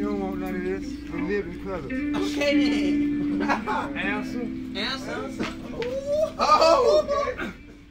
You don't want none of this. We live in color. Okay then. Answer. Answer. Oh, okay.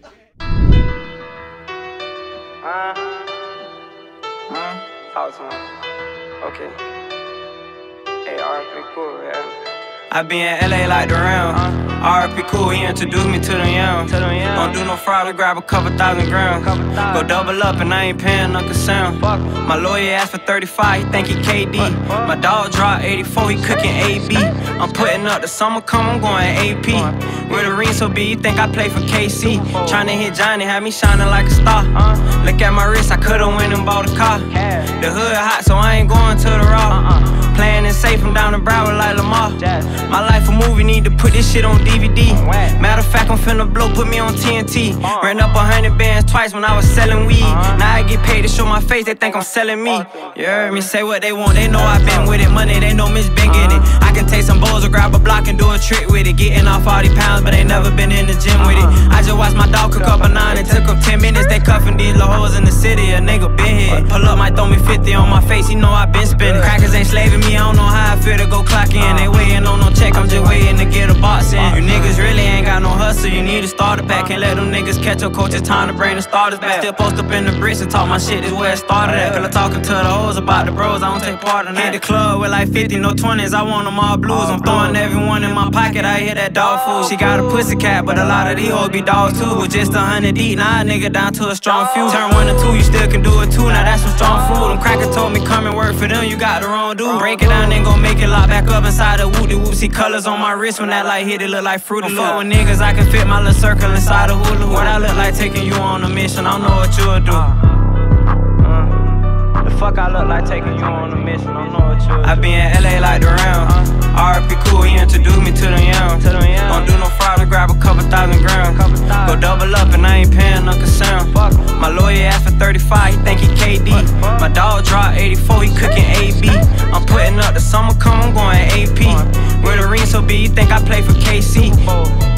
Talk to him. Okay. Hey, RP cool, yeah. I be in LA like the round. RP cool, he introduced me to the young. Don't do no fraud, I grab a couple thousand grams. Go double up and I ain't paying no concern. My lawyer asked for 35, he think he KD. My dog dropped 84, he cooking AB. I'm putting up the summer come, I'm going AP. With a ring so big, you think I play for KC. Tryna hit Johnny, had me shining like a star. Look at my wrist, I could've went and bought a car. The hood hot, so I ain't going to the raw. Playing it safe, I'm down in Broward like Lamar. My life a movie, need to put this shit on DVD. Matter of fact, I'm finna blow, put me on TNT. Ran up 100 bands twice when I was selling weed. Now I get paid to show my face, they think I'm selling me. You heard me say what they want, they know I been with it. Money, they know Mitch been getting it. I can take some bowls or grab a block and do a trick with it. Getting off all these pounds, but they never been in the gym with it. I just watched my dog cook up a 9, it took them 10 minutes. They cuffing these little hoes in the city, a nigga been here. Pull up, might throw me 50 on my face, he know I been spinning. Crackers ain't slaving me, I don't know how I feel to go clock in. They waiting on no check, I'm just waiting to get a box in. You niggas really ain't got no hustle, you need a starter pack. Can't let them niggas catch your coach, it's time to bring the starters back. Still post up in the bricks and talk my shit, this where it started at. Feel like talking to the hoes about the bros, I don't take part in that. Hit the club with like 50, no 20s, I want them all blues. I'm throwing everyone in my pocket, I hear that dog food. She got a pussy cat, but a lot of these hoes be dogs too. With just 100 deep, now a nigga down to a strong few. Turn 1 to 2, you still can do it too, now that's some strong food. Them crackers told me come and work for them, you got the wrong dude. Break it down, then gon' make it lock back up inside the whoopty-whoop. See colors on my wrist when that light hit it, look like Fruity Loop. Fuck with niggas, I can fit my little circle inside a hula hoop. What I look like taking you on a mission, I don't know what you'll do. The fuck I look like taking you on a mission, I don't know what you'll do. I be in LA like the round. RP cool, he introduced me to the young. Don't do no fraud, I grab a couple thousand grams. Go double up and I ain't paying no concern. My lawyer asked for 35, he think he KD. My dog dropped 84, he cooking AB. I'm putting up the summer come, I'm going AP. With a ring so big, you think I play for KC.